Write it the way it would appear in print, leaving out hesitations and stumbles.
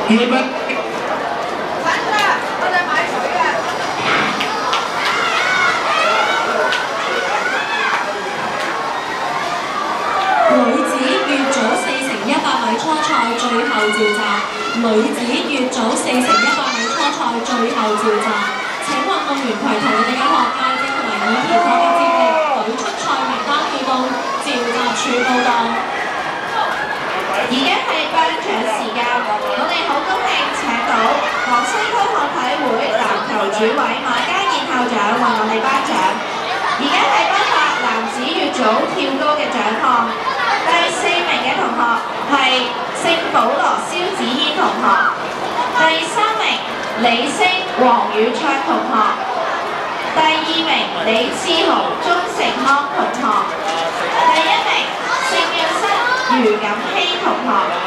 預備。 等啦，我哋買水啊！ 女子乙組4×100米初賽最後召集，女子乙組4×100米初賽最後召集。請運動員攜同你哋嘅學界證同埋已填妥嘅接力隊出賽名單去到召集處報到。 而家係頒獎時間，我哋好高興請到廣西區學體會籃球主委馬家燕校長為我哋頒獎。而家係頒發男子乙組跳高嘅獎項，第4名嘅同學係聖保羅蕭子嫣同學，第3名李星黃宇卓同學，第2名李志豪鐘成康同學，第1名聖約瑟余錦希同學。